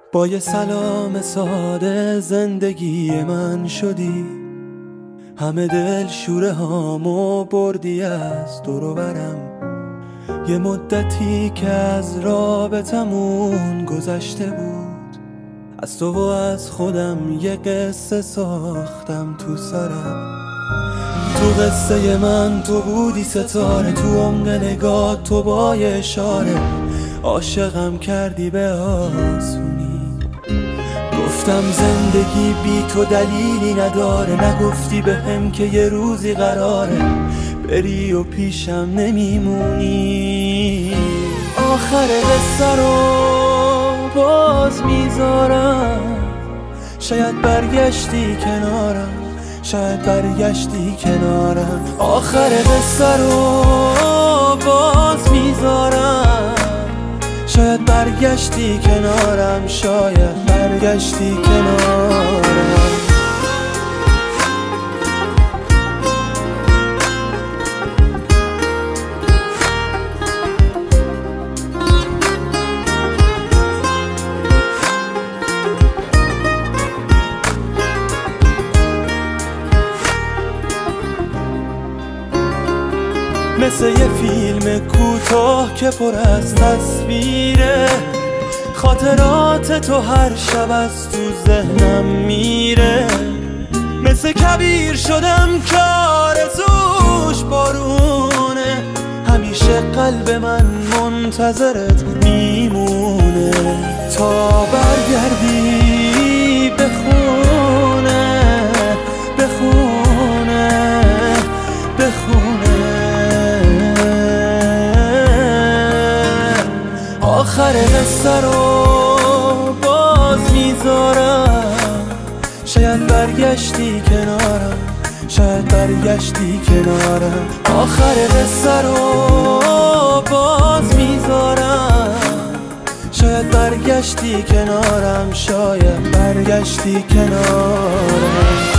با یه سلام ساده زندگی من شدی، همه دل شوره هامو بردی از دور و برم. یه مدتی که از رابطمون گذشته بود، از تو و از خودم یه قصه ساختم تو سرم. تو قصه من تو بودی ستاره، تو عمق نگاه تو با یه اشاره عاشقم کردی به آسونی. گفتم زندگی بی تو دلیلی نداره، نگفتی بهم که یه روزی قراره بری و پیشم نمیمونی. آخر قصه رو باز میذارم، شاید برگشتی کنارم، شاید برگشتی کنارم. آخر قصه رو باز میذارم، شاید برگشتی کنارم، شاید برگشتی کنارم. مثل یه فیلم کوتاه که پر از تصویره، خاطرات تو هر شب از تو ذهنم میره. مثل کبیر شدم که آرزوش بارونه، همیشه قلب من منتظرت میمونه تا برگردی به خونه، به خونه، به خونه. آخر قصه رو باز میذارم، شاید برگشتی کنارم، شاید برگشتی کنارم. آخر قصه رو باز میذارم، شاید برگشتی کنارم، شاید برگشتی کنارم.